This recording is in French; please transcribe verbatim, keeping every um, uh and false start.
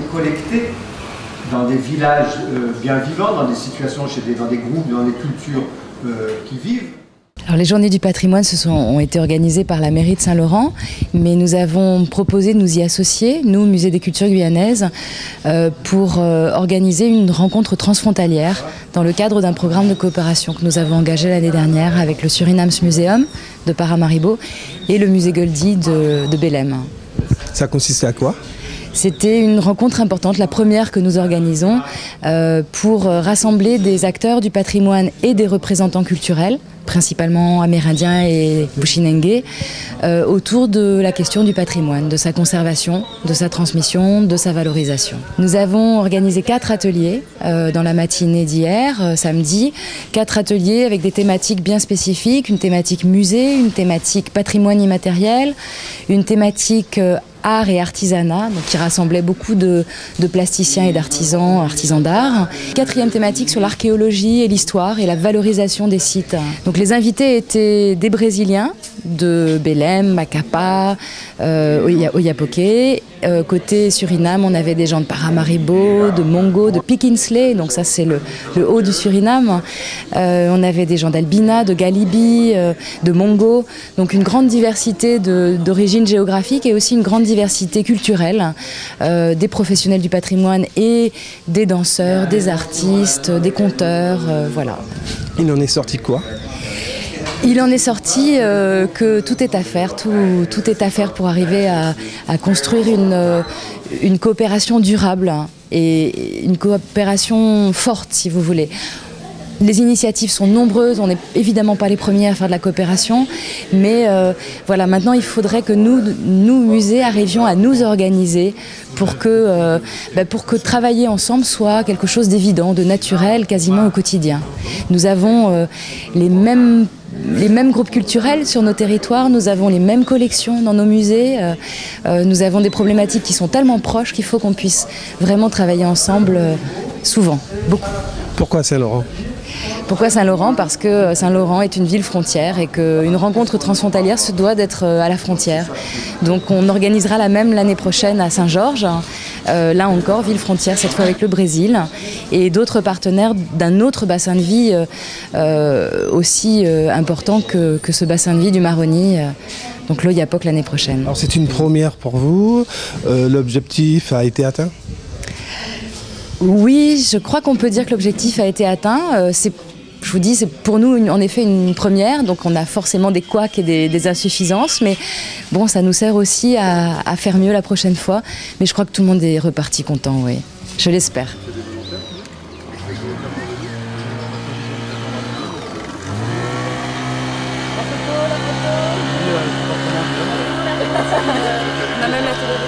collectés dans des villages euh, bien vivants, dans des situations, chez des, dans des groupes, dans des cultures euh, qui vivent. Alors, les Journées du patrimoine se sont, ont été organisées par la mairie de Saint-Laurent, mais nous avons proposé de nous y associer, nous, Musée des cultures guyanaises, euh, pour euh, organiser une rencontre transfrontalière dans le cadre d'un programme de coopération que nous avons engagé l'année dernière avec le Surinams Museum de Paramaribo et le musée Goldie de, de Belém. Ça consistait à quoi ? C'était une rencontre importante, la première que nous organisons, euh, pour rassembler des acteurs du patrimoine et des représentants culturels, principalement amérindiens et bushinengue, euh, autour de la question du patrimoine, de sa conservation, de sa transmission, de sa valorisation. Nous avons organisé quatre ateliers euh, dans la matinée d'hier, euh, samedi, quatre ateliers avec des thématiques bien spécifiques, une thématique musée, une thématique patrimoine immatériel, une thématique euh, art et artisanat, donc qui rassemblait beaucoup de, de plasticiens et d'artisans, artisans d'art. Quatrième thématique sur l'archéologie et l'histoire et la valorisation des sites. Donc les invités étaient des Brésiliens, de Belém, Macapá, euh, Oiapoque. Euh, côté Suriname, on avait des gens de Paramaribo, de Mongo, de Pikinsley, donc ça c'est le, le haut du Suriname. Euh, on avait des gens d'Albina, de Galibi, euh, de Mongo, donc une grande diversité d'origine géographique et aussi une grande diversité culturelle, euh, des professionnels du patrimoine et des danseurs, des artistes, des conteurs, euh, voilà. Il en est sorti quoi ? Il en est sorti euh, que tout est à faire, tout, tout est à faire pour arriver à, à construire une, euh, une coopération durable et une coopération forte, si vous voulez. Les initiatives sont nombreuses, on n'est évidemment pas les premiers à faire de la coopération, mais euh, voilà, maintenant il faudrait que nous, nous musées, arrivions à nous organiser pour que, euh, bah, pour que travailler ensemble soit quelque chose d'évident, de naturel, quasiment au quotidien. Nous avons euh, les mêmes les mêmes groupes culturels sur nos territoires, nous avons les mêmes collections dans nos musées, euh, euh, nous avons des problématiques qui sont tellement proches qu'il faut qu'on puisse vraiment travailler ensemble euh, souvent, beaucoup. Pourquoi Saint-Laurent ? Pourquoi Saint-Laurent ? Parce que Saint-Laurent est une ville frontière et qu'une rencontre transfrontalière se doit d'être à la frontière. Donc on organisera la même l'année prochaine à Saint-Georges, euh, là encore, ville frontière, cette fois avec le Brésil, et d'autres partenaires d'un autre bassin de vie euh, euh, aussi euh, important que, que ce bassin de vie du Maroni, euh, donc l'Oiapoque l'année prochaine. Alors c'est une première pour vous, euh, l'objectif a été atteint ? Oui, je crois qu'on peut dire que l'objectif a été atteint. Euh, c'est Je vous dis, c'est pour nous une, en effet une première, donc on a forcément des couacs et des, des insuffisances, mais bon, ça nous sert aussi à, à faire mieux la prochaine fois. Mais je crois que tout le monde est reparti content, oui. Je l'espère. On a même la télé.